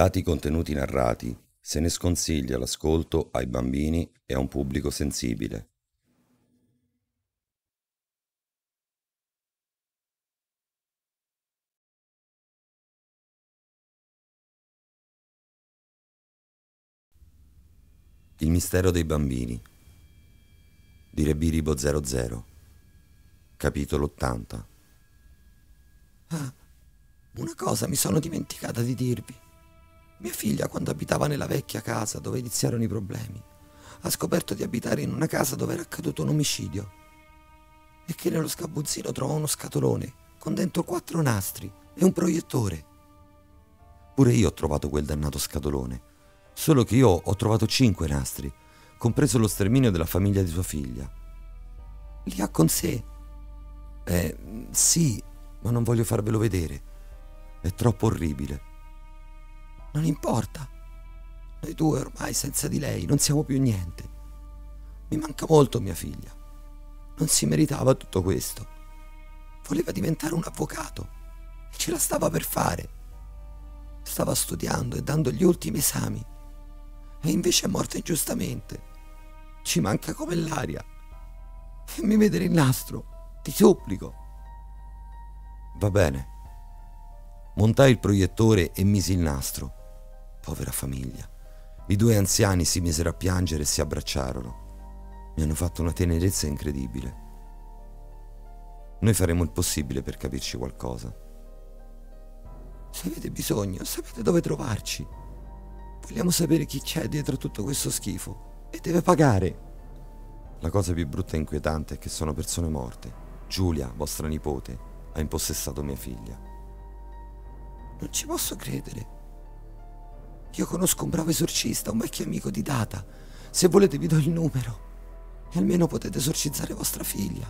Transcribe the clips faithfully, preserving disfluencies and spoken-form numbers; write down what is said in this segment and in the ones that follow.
Dati i contenuti narrati, se ne sconsiglia l'ascolto ai bambini e a un pubblico sensibile. Il mistero dei bambini di Rebiribo zero zero, capitolo ottanta. Ah, una cosa mi sono dimenticata di dirvi. Mia figlia, quando abitava nella vecchia casa dove iniziarono i problemi, ha scoperto di abitare in una casa dove era accaduto un omicidio e che nello sgabuzzino trovò uno scatolone con dentro quattro nastri e un proiettore. Pure io ho trovato quel dannato scatolone, solo che io ho trovato cinque nastri, compreso lo sterminio della famiglia di sua figlia. Li ha con sé? Eh, sì, ma non voglio farvelo vedere. È troppo orribile. Non importa. Noi due ormai senza di lei non siamo più niente. Mi manca molto mia figlia. Non si meritava tutto questo. Voleva diventare un avvocato e ce la stava per fare. Stava studiando e dando gli ultimi esami e invece è morta ingiustamente. Ci manca come l'aria. Fammi vedere il nastro, ti supplico. Va bene. Montai il proiettore e misi il nastro. Povera famiglia. I due anziani si misero a piangere e si abbracciarono. Mi hanno fatto una tenerezza incredibile. Noi faremo il possibile per capirci qualcosa. Se avete bisogno, sapete dove trovarci. Vogliamo sapere chi c'è dietro tutto questo schifo e deve pagare. La cosa più brutta e inquietante è che sono persone morte. Giulia, vostra nipote, ha impossessato mia figlia. Non ci posso credere. Io conosco un bravo esorcista, un vecchio amico di Data. Se volete vi do il numero e almeno potete esorcizzare vostra figlia.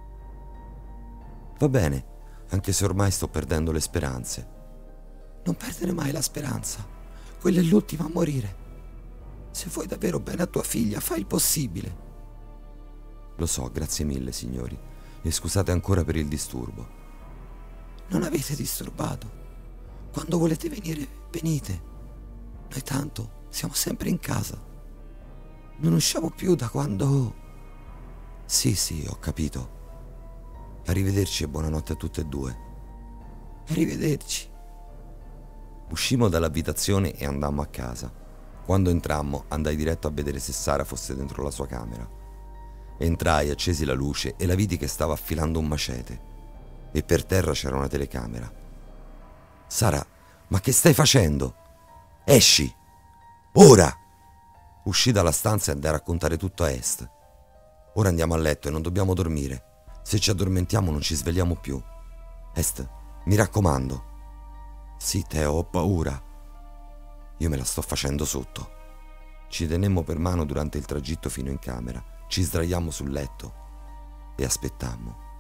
Va bene, anche se ormai sto perdendo le speranze. Non perdere mai la speranza. Quella è l'ultima a morire. Se vuoi davvero bene a tua figlia, fai il possibile. Lo so, grazie mille, signori, e scusate ancora per il disturbo. Non avete disturbato. Quando volete venire, venite. Noi tanto siamo sempre in casa. Non usciamo più da quando... Sì, sì, ho capito. Arrivederci e buonanotte a tutte e due. Arrivederci. Uscimmo dall'abitazione e andammo a casa. Quando entrammo, andai diretto a vedere se Sara fosse dentro la sua camera. Entrai, accesi la luce e la vidi che stava affilando un macete. E per terra c'era una telecamera. Sara, ma che stai facendo? Esci! Ora! Uscì dalla stanza e andai a raccontare tutto a Est. Ora andiamo a letto e non dobbiamo dormire. Se ci addormentiamo non ci svegliamo più. Est, mi raccomando. Sì, Teo, ho paura. Io me la sto facendo sotto. Ci tenemmo per mano durante il tragitto fino in camera. Ci sdraiammo sul letto e aspettammo.